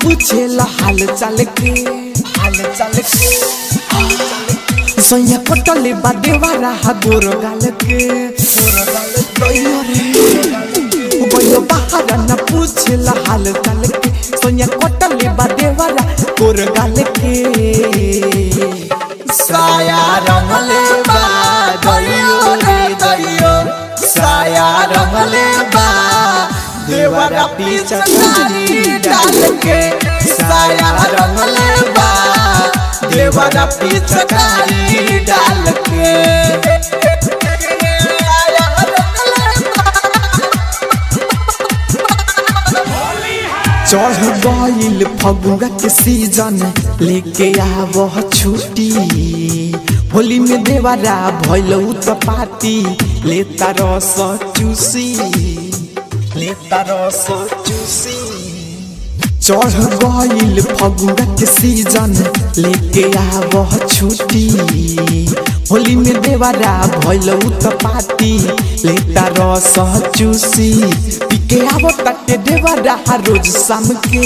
पूछेला हाल चाल के सैया कटले बा देवारा गोर गाल के गयो बाहर न पूछेला हाल चाल के सैया कटले बा देवारा गोर गाल के साया रंगले बा दइयो रे दइयो साया रंगले बा देवरा पिचकारी डाल के साया रंगले बा देवरा पिचकारी डाल के चढ़ गइल फगुआ के सीजन लेके आव छुट्टी होली में देवरा भइलौ त पार्टी लेता रस चूसी चढ़ गइल फगुआ के सीजन लेके आव छुट्टी होली में देवरा भइलौ त पार्टी लेता रस चूसी पिके आव तटे देवरा रोज शाम के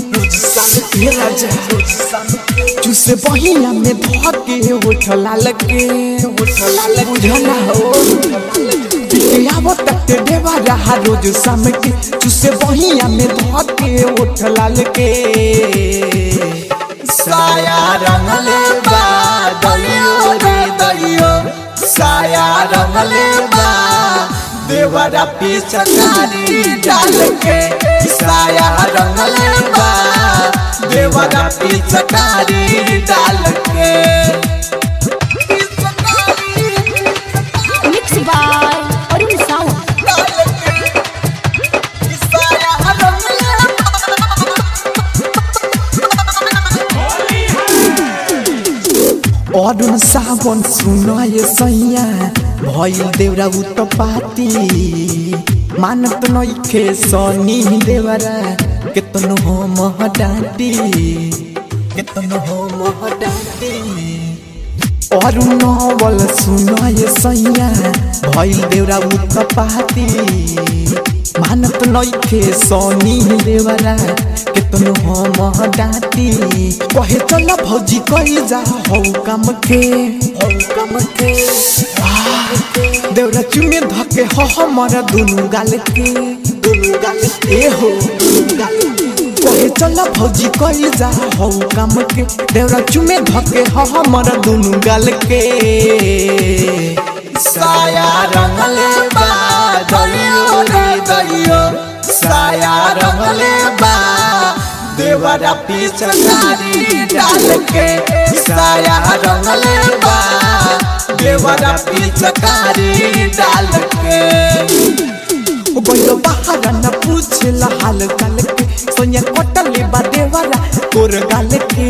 चूसे बहिया में धके होठ लाल के बुझला हो पिके आव तटे देवरा रोज शाम के चूसे बहिया में धके होठ लाल के साया रंगले बा दइयो रे दइयो साया रंगले बा देवरा पिचकारी डाल के साया रंगले बा देवरा पिचकारी डाल के mix by Arun sound Arun Sawan सुनाए सैया भइल देवरा उत पाती मानत नइखे सनी देवरा केतनो हो मह डांटी अरुण नवल सुनाए सैया भइल देवरा उत पाती मानत नइखे सनी देवरा केतनो हो मह डांटी कहे चल भौजी कइल जा हौ काम के देवरा चुमे धके हो हमर दुनु गाल के ए हो कहे चल भौजी कइल जा हौ काम के देवरा चुमे धके हो हमर दुनु गाल के साया रंगले बा दइयो रे दइयो साया रंगले बा देवरा पिचकारी डाल के साया रंगले बा देवरा पिचकारी डाल के गयो बाहर न पूछेला हाल चाल के सैया कटले बा देवरा गोर गाल के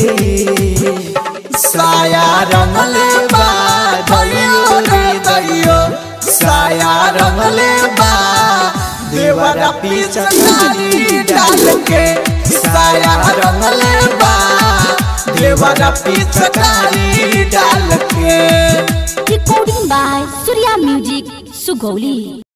साया रंगले बा दइयो रे दइयो साया रंगले बा देवरा पिचकारी डाल के साया रंगले बा देवरा पिचकारी डाल के recording by Surya music Sugauli.